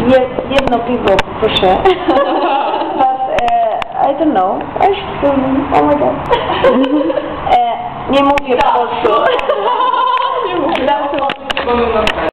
Jedno piwo, proszę. But I don't know. Oh my god. Nie mówię po polsku. Nie mówię.